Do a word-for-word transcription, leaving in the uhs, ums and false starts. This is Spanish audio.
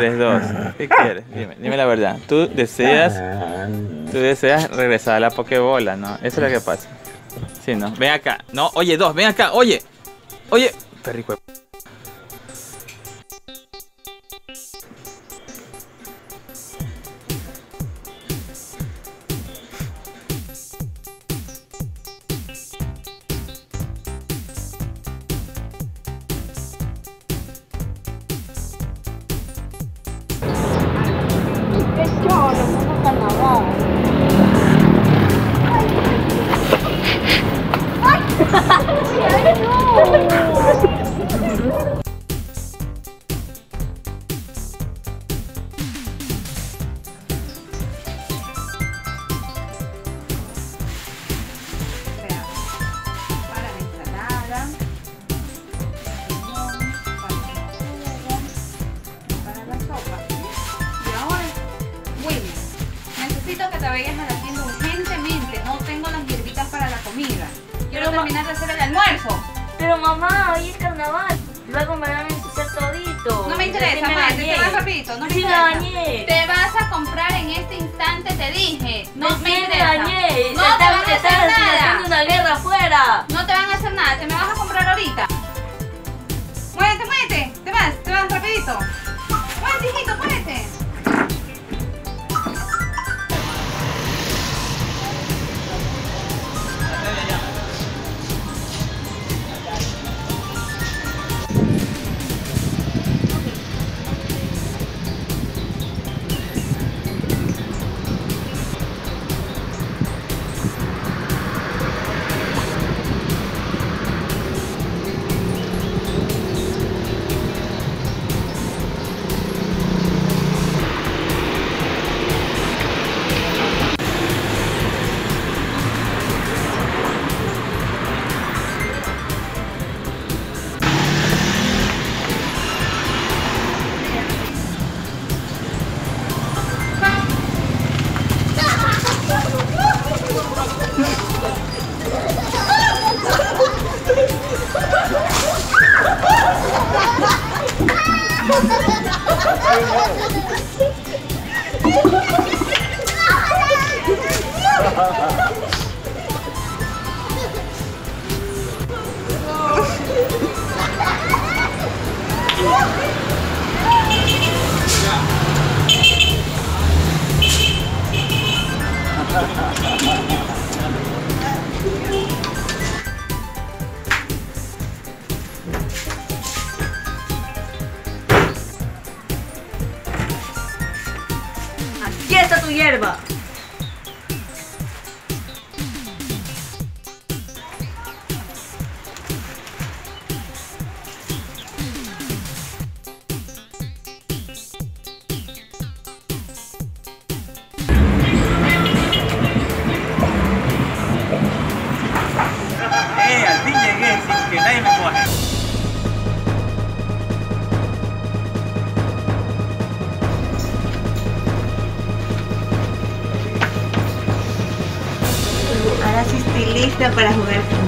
tres, dos. ¿Qué quieres? Dime, dime la verdad. Tú deseas, tú deseas regresar a la Pokébola, ¿no? Eso es lo que pasa. Sí, ¿no? Ven acá. No, oye, dos, ven acá, oye. Oye, perrico. Necesito que te vayas a la tienda urgentemente. No tengo las hierbitas para la comida. Quiero terminar de hacer el almuerzo. Pero mamá, hoy es carnaval. Luego me van a ensuciar todito. No me interesa, madre. Te vas rapidito. No me Sí, interesa. me bañé. Te vas a comprar en este instante, te dije. No me me interesa. bañé. No te van a hacer nada. haciendo una guerra afuera. No te van a hacer nada. Te me vas a comprar ahorita. Muévete, muévete. Te vas, te vas rapidito. Muévete, hijito, muévete. Aquí está tu hierba. ¡Eh! Al fin llegué sin que nadie me moje. Ahora sí estoy lista para jugar